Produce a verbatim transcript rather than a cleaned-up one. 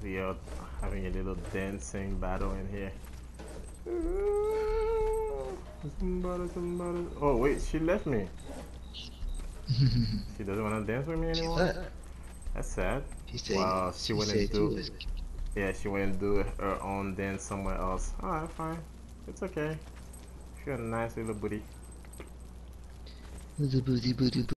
We are having a little dancing battle in here. Somebody, somebody. Oh wait, she left me. She doesn't want to dance with me She anymore. left. That's sad. She said. Wow, she, She went said and you do. was. Yeah, she went and do her own dance somewhere else. Alright, fine. It's okay. She got a nice little booty. Booty, booty, booty,